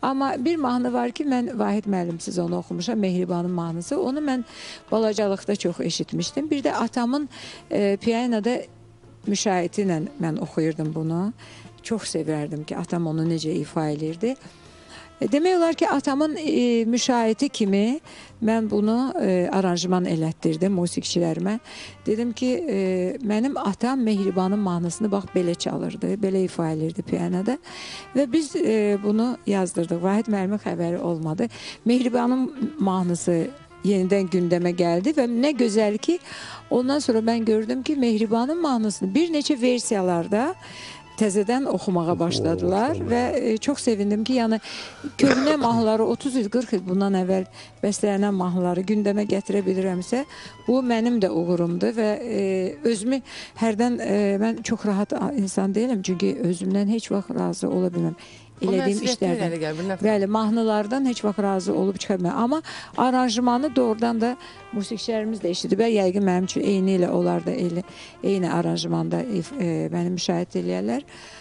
Amma bir mahnı var ki, mən Vahid müəllimsiz onu oxumuşam, Mehribanın mahnısı. Onu mən balacalıqda çox eşitmişdim. Bir də atamın pianoda müşayiəti ilə mən oxuyurdum bunu. Çox severdim ki, atam onu necə ifa edirdi. Demək olar ki, atamın müşayiəti kimi mən bunu aranjman elətdirdim musiqiçilərimə. Dedim ki, mənim atam Mehribanın mahnısını bax belə çalırdı, belə ifa edirdi pianoda və biz bunu yazdırdıq. Vahid müəllimin xəbəri olmadı. Mehribanın mahnısı yenidən gündəmə gəldi və nə gözəl ki, ondan sonra mən gördüm ki, Mehribanın mahnısını bir neçə versiyalarda təzədən oxumağa başladılar və çox sevindim ki, yəni köhnə mahnıları 30 il, 40 il bundan əvvəl bəstələnən mahnıları gündəmə gətirə bilirəmsə, bu mənim də uğurumdur və özümü hərdən mən çox rahat insan deyiləm, çünki özümdən heç vaxt razı ola bilməm. Elədiyim işlərdən, bəli, mahnılardan heç vaxt razı olub çıxarmıyorum. Amma aranjmanı doğrudan da musiqiçilərimiz də eşidib. Yəqin mənim üçün eyni ilə onlar da eyni aranjmanda məni müşahidə eləyərlər.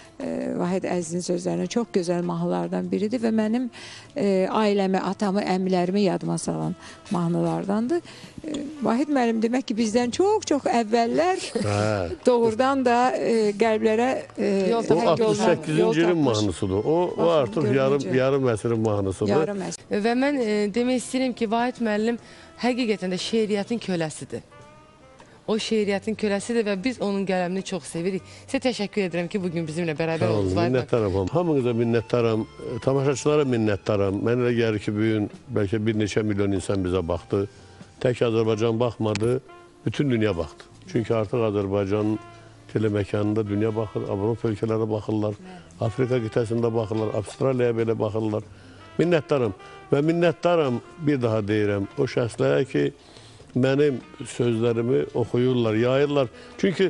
Vahid Əzizin sözlərinə çox gözəl mahnılardan biridir və mənim ailəmi, atamı, əmilərimi yadıma salan mahnılardandır. Vahid müəllim demək ki, bizdən çox-çox əvvəllər doğrudan da qəlblərə o 68-ci ilin mahnısıdır. O artıq yarım əsrin mahnısıdır. Və mən demək istəyirəm ki, Vahid müəllim həqiqətən də şeiriyyətin köləsidir. O şeiriyyətin köləsidir və biz onun qələmini çox sevirik. Sizə təşəkkür edirəm ki, bugün bizimlə bərabər oldunuz. Minnətdaram. Hamınıza minnətdaram. Tamaşaçılara minnətdaram. Mən elə gəlir ki, bugün bəlkə bir neçə milyon insan bizə baxdı. Tək Azərbaycan baxmadı, bütün dünya baxdı. Çünki artıq Azərbaycanın teleməkanında dünya baxır, Avropa ölkələrə baxırlar, Afrika qitəsində baxırlar, Avstraliyaya belə baxırlar. Minnətdaram. Və minnətdaram, bir daha deyirəm, o şəxslərə ki, mənim sözlərimi oxuyurlar, yayırlar. Çünki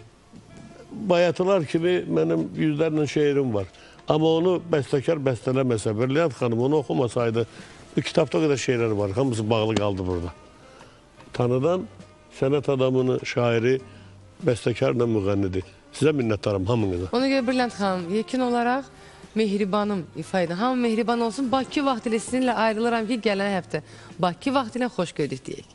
bayatılar kimi mənim yüzlərlə şeirim var. Amma onu bəstəkar bəstələməsə, Brilliant xanım onu oxumasaydı, bu kitabda qədər şeirlər var, hamısı bağlı qaldı burada. Tanıdan sənət adamını, şairi, bəstəkarla müğənnidir. Sizə minnətdaram hamınıza. Ona görə Brilliant xanım, yekun olaraq Mehribanım ifa edir. Hamı mehriban olsun. Bakı vaxtı ilə sizinlə ayrılıram ki, gələn həftə Bakı vaxtı ilə xoş gördük deyək.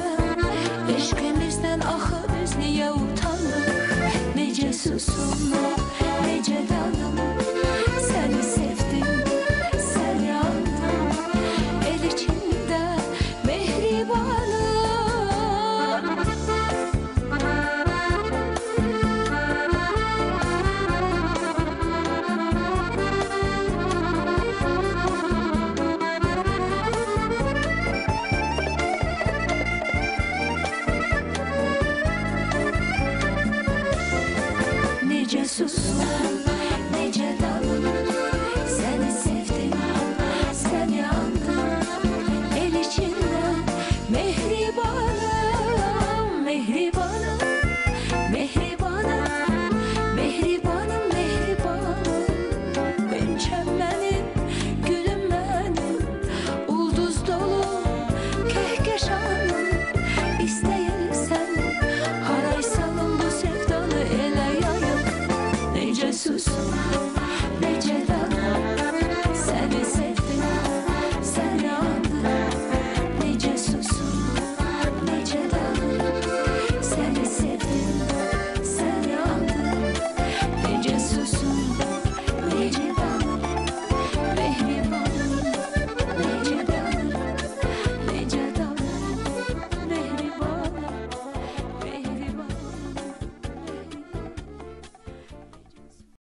Susma